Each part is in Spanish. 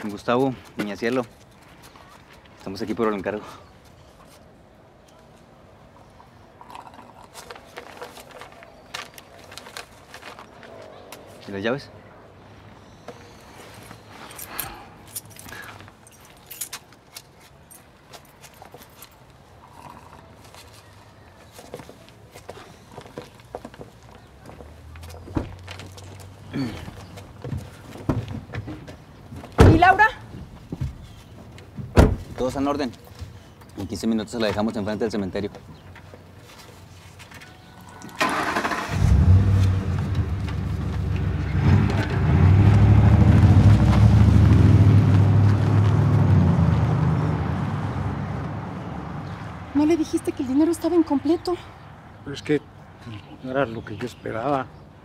Gustavo, Niña Cielo. Estamos aquí por el encargo. ¿Y las llaves? ¿Y Laura? Todo está en orden. En 15 minutos se la dejamos enfrente del cementerio. ¿No le dijiste que el dinero estaba incompleto? Pero es que no era lo que yo esperaba.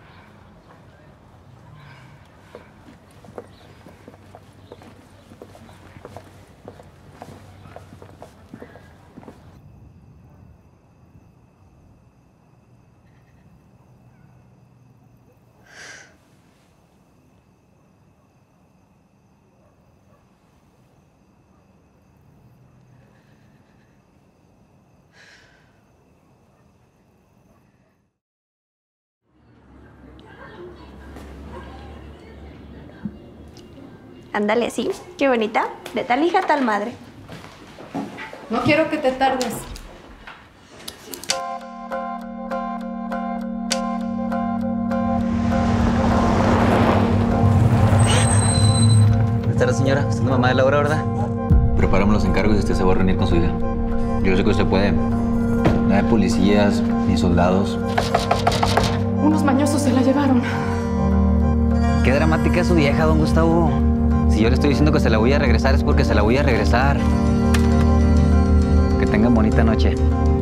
Ándale, sí. Qué bonita. De tal hija, tal madre. No quiero que te tardes. Buenas tardes, señora. Usted es la mamá de Laura, ¿verdad? Preparamos los encargos y usted se va a reunir con su hija. Yo sé que usted puede. No hay policías ni soldados. Unos mañosos se la llevaron. Qué dramática es su vieja, don Gustavo. Si yo le estoy diciendo que se la voy a regresar, es porque se la voy a regresar. Que tengan bonita noche.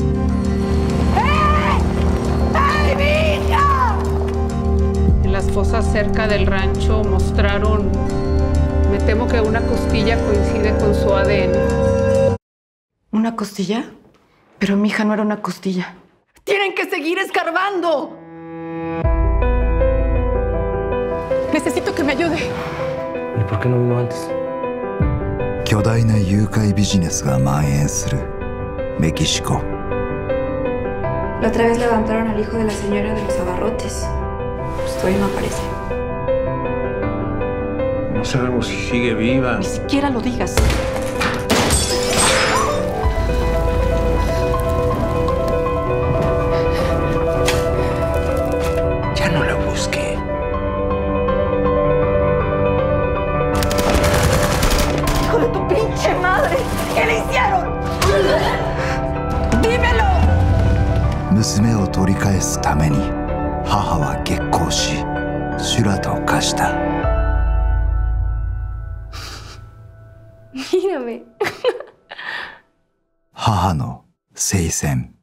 ¡Ay, mi hija! En las fosas cerca del rancho mostraron, me temo que una costilla coincide con su ADN. ¿Una costilla? Pero mi hija no era una costilla. ¡Tienen que seguir escarbando! Necesito que me ayude. ¿Y por qué no vino antes? 巨大な誘拐ビジネスが蔓延するメキシコ。 La otra vez levantaron al hijo de la señora de los abarrotes. Pues todavía no aparece. No sabemos si sigue viva. Ni siquiera lo digas. Ya no la busque. ¡Hijo de tu pinche madre! ¿Qué le hicieron? ¡Dímelo! 娘を取り返すために母は激高し修羅と化した。 Mírame. 母の聖戦。